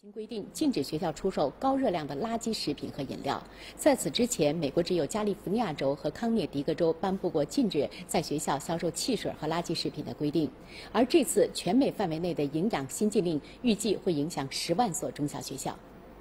新规定禁止学校出售高热量的垃圾食品和饮料。在此之前，美国只有加利福尼亚州和康涅狄格州颁布过禁止在学校销售汽水和垃圾食品的规定。而这次全美范围内的营养新禁令预计会影响10万所中小学校。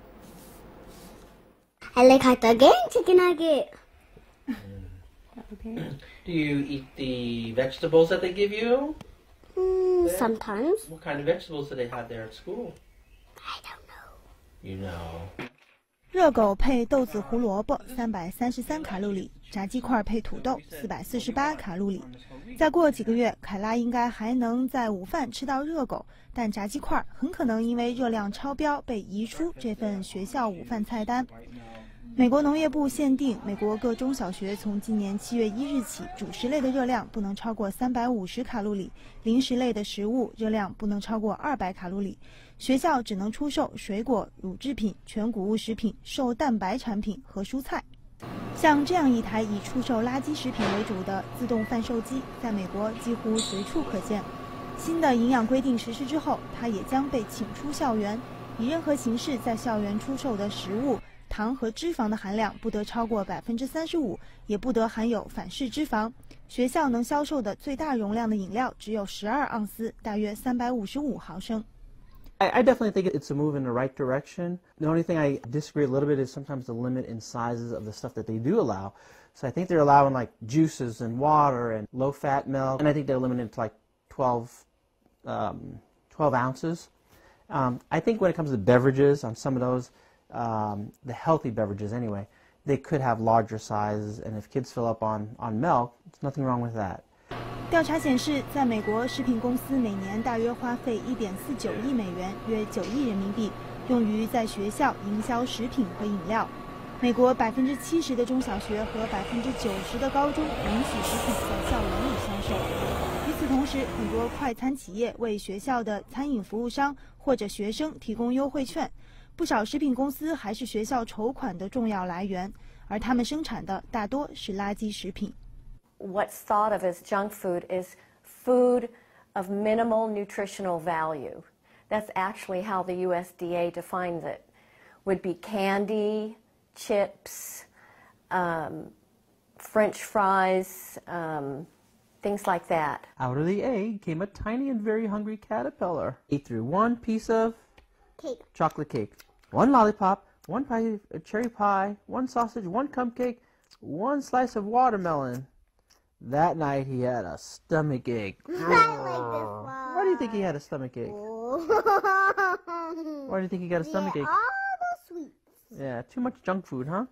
I like hot dog and chicken nugget. Okay. Do you eat the vegetables that they give you? Sometimes. What kind of vegetables do they have there at school? I don't know. You know. 热狗配豆子胡萝卜333卡路里，炸鸡块配土豆448卡路里。再过几个月，凯拉应该还能在午饭吃到热狗，但炸鸡块很可能因为热量超标被移出这份学校午饭菜单。美国农业部限定，美国各中小学从今年7月1日起，主食类的热量不能超过350卡路里，零食类的食物热量不能超过200卡路里。学校只能出售水果、乳制品、全谷物食品、瘦蛋白产品和蔬菜。像这样一台以出售垃圾食品为主的自动贩售机，在美国几乎随处可见。新的营养规定实施之后，它也将被请出校园，以任何形式在校园出售的食物，糖和脂肪的含量不得超过35%，也不得含有反式脂肪。学校能销售的最大容量的饮料只有12盎司，大约355毫升。 I definitely think it's a move in the right direction. The only thing I disagree a little bit is sometimes the limit in sizes of the stuff that they do allow. So I think they're allowing like juices and water and low-fat milk, and I think they're limited to like 12 ounces. I think when it comes to beverages, on some of those, the healthy beverages anyway, they could have larger sizes, and if kids fill up on milk, there's nothing wrong with that. 调查显示，在美国，食品公司每年大约花费1.49亿美元，约9亿人民币，用于在学校营销食品和饮料。美国70%的中小学和90%的高中允许食品在校园里销售。与此同时，很多快餐企业为学校的餐饮服务商或者学生提供优惠券。不少食品公司还是学校筹款的重要来源，而他们生产的大多是垃圾食品。 What's thought of as junk food is food of minimal nutritional value. That's actually how the USDA defines it. Would be candy, chips, French fries, things like that. Out of the egg came a tiny and very hungry caterpillar. Ate through one piece of Cake. Chocolate cake, one lollipop, one pie, a cherry pie, one sausage, one cupcake, one slice of watermelon. That night he had a stomach ache. I like this one. Why do you think he had a stomach ache? Why do you think he got a stomach ache? All the sweets. Yeah, too much junk food, huh?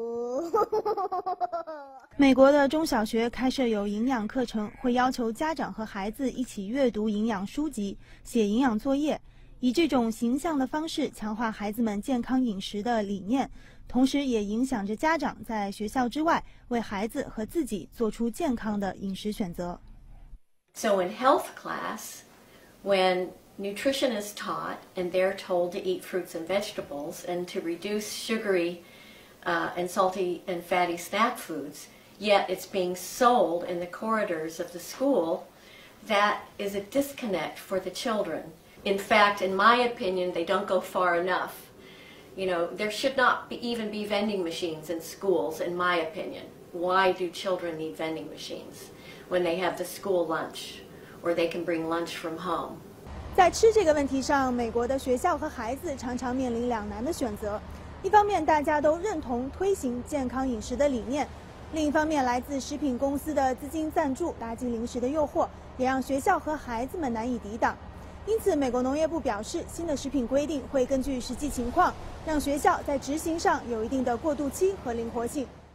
美国的中小学开设有营养课程，会要求家长和孩子一起阅读营养书籍，写营养作业。以这种形象的方式强化孩子们健康饮食的理念，同时也影响着家长在学校之外为孩子和自己做出健康的饮食选择。 So in health class, when nutrition is taught and they're told to eat fruits and vegetables and to reduce sugary and salty and fatty snack foods, yet it's being sold in the corridors of the school, that is a disconnect for the children. In fact, in my opinion, they don't go far enough. You know, there should not even be vending machines in schools, in my opinion. Why do children need vending machines when they have the school lunch or they can bring lunch from home? 在吃这个问题上，美国的学校和孩子常常面临两难的选择。一方面，大家都认同推行健康饮食的理念；另一方面，来自食品公司的资金赞助、垃圾零食的诱惑，也让学校和孩子们难以抵挡。因此，美国农业部表示，新的食品规定会根据实际情况，让学校在执行上有一定的过渡期和灵活性。